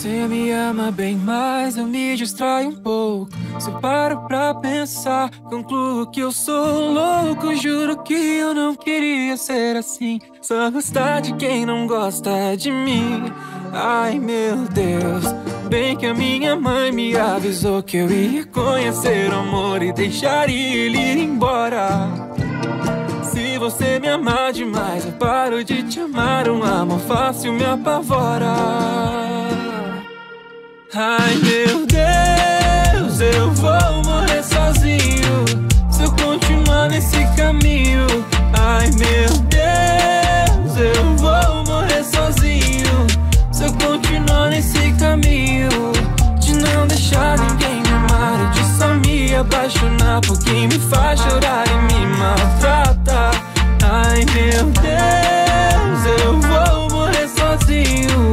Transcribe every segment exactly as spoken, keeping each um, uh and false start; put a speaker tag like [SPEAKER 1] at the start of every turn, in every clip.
[SPEAKER 1] Você me ama bem, mas eu me distraio um pouco. Se eu paro pra pensar, concluo que eu sou louco. Juro que eu não queria ser assim, só gostar de quem não gosta de mim. Ai meu Deus, bem que a minha mãe me avisou que eu ia conhecer o amor e deixar ele ir embora. Se você me amar demais, eu paro de te amar. Um amor fácil me apavora. Ai meu Deus, eu vou morrer sozinho se eu continuar nesse caminho. Ai meu Deus, eu vou morrer sozinho se eu continuar nesse caminho. De não deixar ninguém me amar e de só me apaixonar por quem me faz chorar e me maltrata. Ai meu Deus, eu vou morrer sozinho.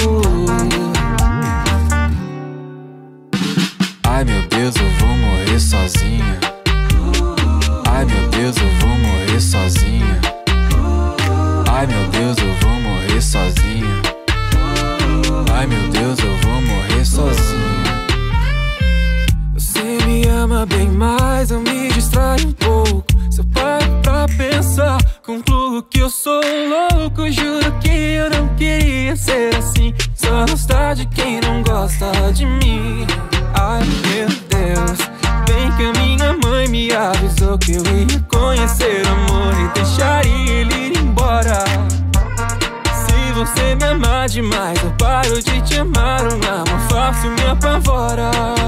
[SPEAKER 2] Ai meu Deus, eu vou morrer sozinha. Ai meu Deus, eu vou morrer sozinha. Ai meu Deus, eu vou morrer sozinha. Ai meu Deus, eu vou morrer sozinha.
[SPEAKER 1] Você me ama bem, mas eu me distraio um pouco. Se eu paro pra pensar, concluo que eu sou louco. Juro que eu não queria ser assim, só gostar de quem não gosta de mim. Ai meu Deus, bem que a minha mãe me avisou que eu ia conhecer o amor e deixar ele ir embora. Se você me amar demais, eu paro de te amar. Um amor fácil me apavora.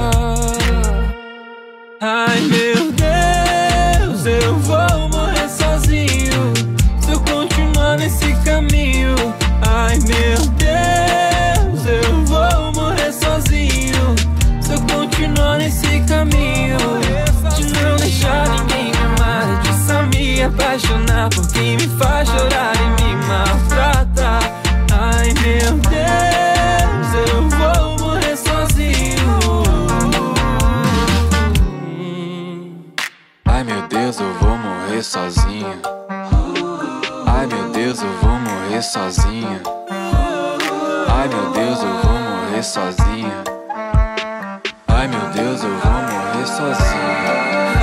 [SPEAKER 1] Ai meu Deus, eu vou morrer sozinho se eu continuar nesse caminho. Ai meu Deus, eu vou morrer sozinho se eu continuar nesse caminho. De não deixar ninguém me amar, de só me apaixonar por quem me faz chorar e me maltrata. Ai meu Deus, eu vou morrer sozinho.
[SPEAKER 2] Ai meu Deus, eu vou morrer sozinha. Ai meu Deus, eu vou morrer sozinha. Ai meu Deus, eu vou morrer sozinha. Ai meu Deus, eu vou morrer sozinha.